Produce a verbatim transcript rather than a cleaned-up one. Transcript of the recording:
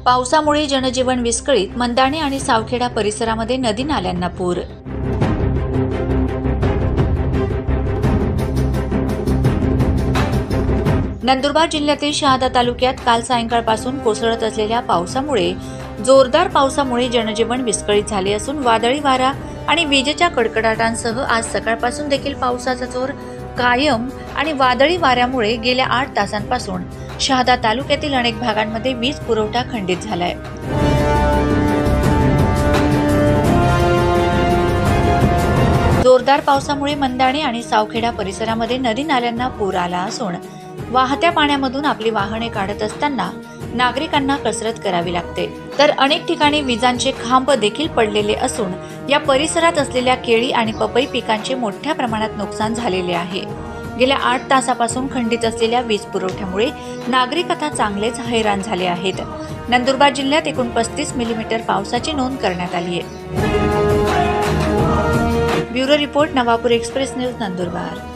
पावसामुळे जनजीवन विस्कळीत, मंदाणे आणि सावखेडा परिसरामध्ये नदी नाल्यांना पूर। नंदुरबार जिल्ह्यातील शहादा तालुक्यात काल सायंकाळपासून कोसळत असलेल्या पावसामुळे जोरदार पावसामुळे जनजीवन विस्कळीत झाले असून वादळी वारा आणि विजेच्या कडकडाटांसह आज सकाळपासून देखील पावसाचा जोर कायम आणि वादळी वाऱ्यामुळे गेल्या आठ तासांपासून शहादा तालुक्यातील अनेक भागांमध्ये वीज पुरवठा खंडित झालाय। जोरदार पावसामुळे मंदाणे आणि सावखेडा परिसरामध्ये नदी नाल्यांना पूर आला असून वाहत्या पाण्यामधून आपली वाहने काढत असताना नागरिकांना कसरत करावी लागते, तर अनेक ठिकाणी विजांचे खांब देखील पडलेले असून या परिसरात असलेल्या केळी आणि पपई पिकांचे मोठ्या प्रमाणात नुकसान झालेले आहे। गेल्या आठ तासापासून खंडित असलेल्या वीज पुरवठ्यामुळे नागरिक आता चांगलेच हैराण झाले आहेत। नंदुरबार जिल्ह्यात एकूण पस्तीस मिलीमीटर पावसाची नोंद करण्यात आली आहे। Bureau report, Navapur express news, Nandurbar.